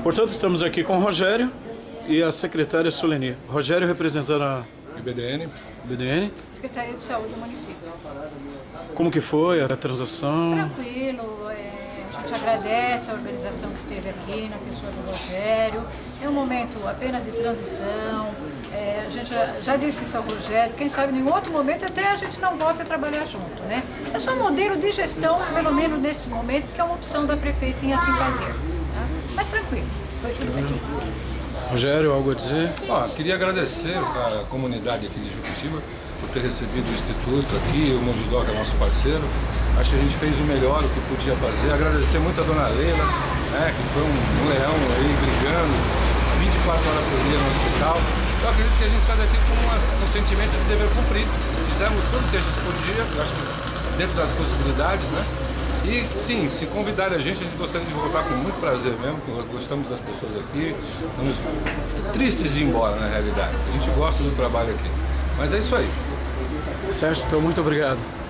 Portanto, estamos aqui com o Rogério e a secretária Suleni. Rogério representando a BDN. Secretaria de Saúde do município. Como que foi a transação? Tranquilo, a gente agradece a organização que esteve aqui, na pessoa do Rogério. É um momento apenas de transição, a gente já disse isso ao Rogério, quem sabe em outro momento até a gente não volta a trabalhar junto, né? É só um modelo de gestão, pelo menos nesse momento, que é uma opção da prefeita em assim fazer. Tá? Mas tranquilo, foi tudo bem. Rogério, algo a dizer? Queria agradecer a comunidade aqui de Jucutiba por ter recebido o Instituto aqui, o Mongidó, que é nosso parceiro. Acho que a gente fez o melhor, o que podia fazer. Agradecer muito a dona Leila, que foi um leão aí brigando 24 horas por dia no hospital. Eu acredito que a gente sai daqui com um sentimento de dever cumprido. Fizemos tudo o que a gente podia, acho que dentro das possibilidades, né? E sim, se convidarem a gente gostaria de voltar com muito prazer mesmo, porque gostamos das pessoas aqui, estamos tristes de ir embora na realidade. A gente gosta do trabalho aqui. Mas é isso aí. Certo, então muito obrigado.